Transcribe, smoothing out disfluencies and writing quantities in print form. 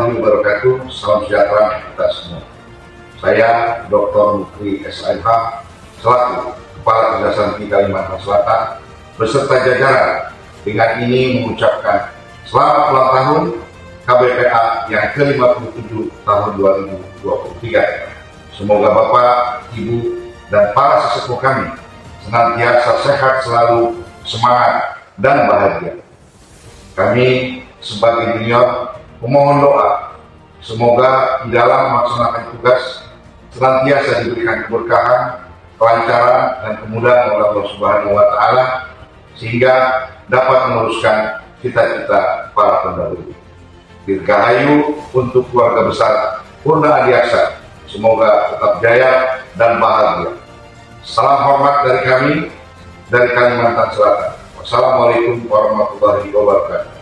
warahmatullahi wabarakatuh. Salam sejahtera kita semua. Saya Dr. Mukri SIH selaku Kepala Kejaksaan Tinggi Kalimantan Selatan beserta jajaran dengan ini mengucapkan selamat ulang tahun KBPA yang ke-57 tahun 2023. Semoga Bapak, Ibu, dan para sesepuh kami senantiasa sehat selalu, semangat, dan bahagia. Kami sebagai junior memohon doa semoga di dalam melaksanakan tugas senantiasa diberikan keberkahan, kelancaran, dan kemudahan oleh Allah Subhanahu wa Ta'ala sehingga dapat meneruskan cita-cita para pendahulu. Dirgahayu untuk keluarga besar Purna Adiaksa, semoga tetap jaya dan bahagia. Salam hormat dari kami dari Kalimantan Selatan. Wassalamualaikum warahmatullahi wabarakatuh.